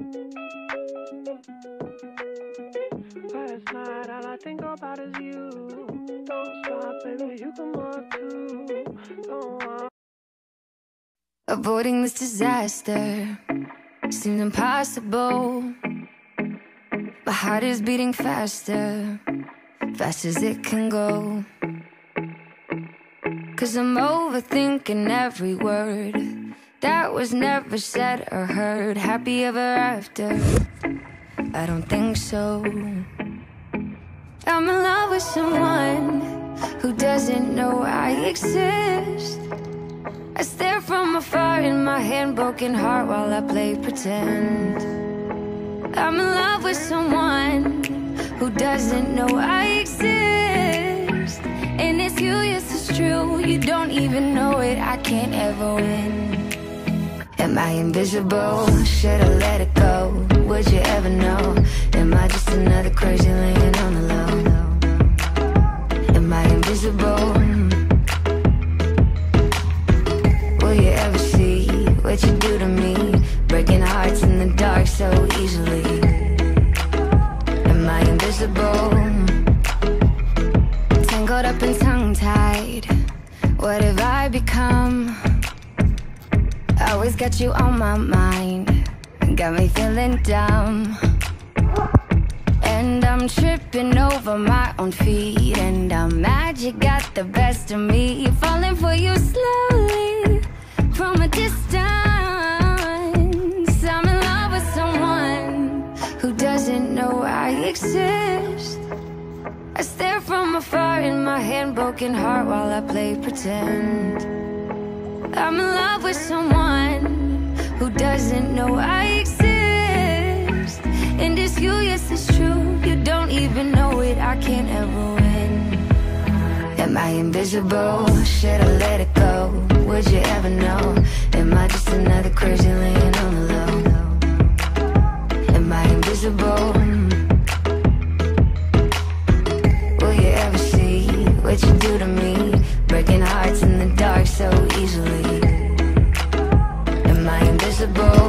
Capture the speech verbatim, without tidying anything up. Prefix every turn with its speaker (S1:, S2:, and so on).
S1: Last night all I think about is you. Don't stop, baby, you come up too. Don't want.
S2: Avoiding this disaster seems impossible. My heart is beating faster, fast as it can go. Cause I'm overthinking every word that was never said or heard. Happy ever after? I don't think so. I'm in love with someone who doesn't know I exist. I stare from afar in my hand-broken heart while I play pretend. I'm in love with someone who doesn't know I exist. And it's you, yes it's true, you don't even know it, I can't ever win. Am I invisible? Should I let it go? Would you ever know? Am I just another crazy laying on the low? Am I invisible? Will you ever see what you do to me? Breaking hearts in the dark so easily. Am I invisible? Tangled up and tongue-tied, what have I become? Always got you on my mind, got me feeling dumb. And I'm tripping over my own feet, and I'm mad you got the best of me. Falling for you slowly from a distance. I'm in love with someone who doesn't know I exist. I stare from afar in my hand-broken heart while I play pretend. I'm in love with someone who doesn't know I exist. And it's you, yes it's true, you don't even know it, I can't ever win. Am I invisible? Should I let it go? Would you ever know? Am I just another crazy laying on the low? Am I invisible? Will you ever see what you do to me? Breaking hearts in the dark so easily. Am I invisible?